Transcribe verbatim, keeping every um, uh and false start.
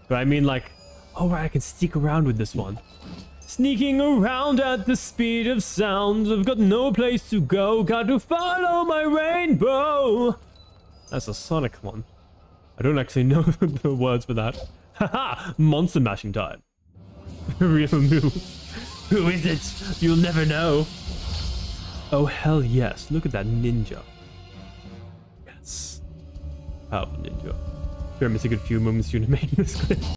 But I mean like, oh, right, I can sneak around with this one. Sneaking around at the speed of sound. I've got no place to go. Got to follow my rainbow. That's a Sonic one. I don't actually know the words for that. Haha! Monster mashing time. Real move. Who is it? You'll never know. Oh, hell yes. Look at that ninja. Yes. Powerful ninja. Sure, I'm missing a few moments to make this clip.